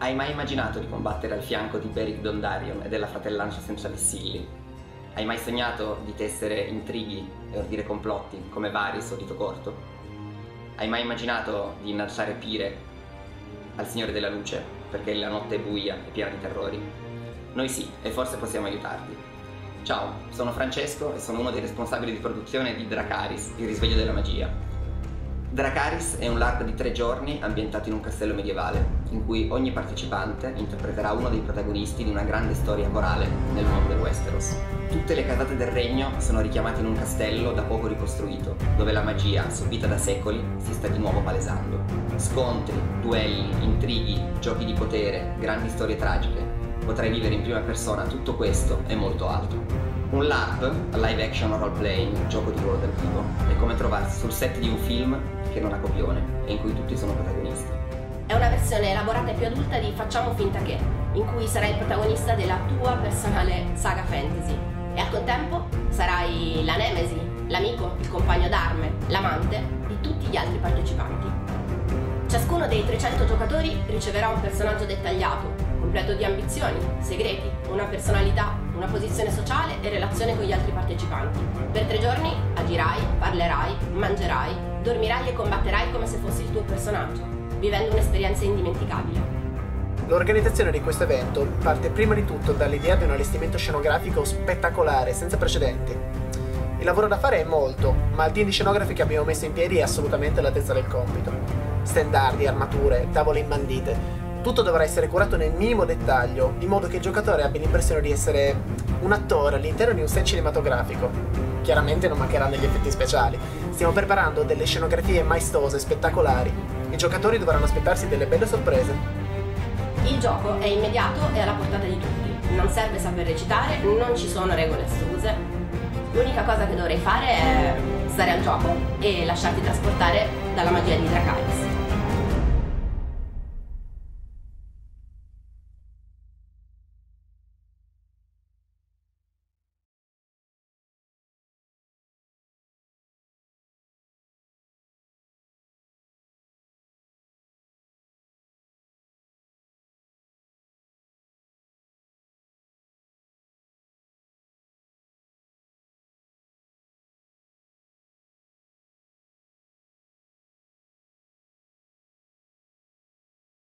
Hai mai immaginato di combattere al fianco di Beric Dondarrion e della fratellanza senza vessilli? Hai mai sognato di tessere intrighi e ordire complotti come Varys o Dito Corto? Hai mai immaginato di innalzare pire al Signore della Luce perché la notte è buia e piena di terrori? Noi sì, e forse possiamo aiutarti. Ciao, sono Francesco e sono uno dei responsabili di produzione di Dracarys, il risveglio della magia. Dracarys è un LARP di 3 giorni ambientato in un castello medievale, in cui ogni partecipante interpreterà uno dei protagonisti di una grande storia corale nel mondo del Westeros. Tutte le casate del regno sono richiamate in un castello da poco ricostruito, dove la magia, subita da secoli, si sta di nuovo palesando. Scontri, duelli, intrighi, giochi di potere, grandi storie tragiche. Potrai vivere in prima persona tutto questo e molto altro. Un LARP, live action role playing, gioco di ruolo dal vivo, è come trovarsi sul set di un film che non ha copione e in cui tutti sono protagonisti. È una versione elaborata e più adulta di Facciamo finta che, in cui sarai il protagonista della tua personale saga fantasy e al contempo sarai la nemesi, l'amico, il compagno d'arme, l'amante di tutti gli altri partecipanti. Ciascuno dei 300 giocatori riceverà un personaggio dettagliato, completo di ambizioni, segreti, una personalità, una posizione sociale e relazione con gli altri partecipanti. Per 3 giorni agirai, parlerai, mangerai, dormirai e combatterai come se fossi il tuo personaggio, vivendo un'esperienza indimenticabile. L'organizzazione di questo evento parte prima di tutto dall'idea di un allestimento scenografico spettacolare, senza precedenti. Il lavoro da fare è molto, ma il team di scenografi che abbiamo messo in piedi è assolutamente all'altezza del compito. Stendardi, armature, tavole imbandite, tutto dovrà essere curato nel minimo dettaglio, in modo che il giocatore abbia l'impressione di essere un attore all'interno di un set cinematografico. Chiaramente non mancheranno gli effetti speciali. Stiamo preparando delle scenografie maestose, spettacolari. I giocatori dovranno aspettarsi delle belle sorprese. Il gioco è immediato e alla portata di tutti. Non serve saper recitare, non ci sono regole astruse. L'unica cosa che dovrai fare è stare al gioco e lasciarti trasportare dalla magia di Dracarys.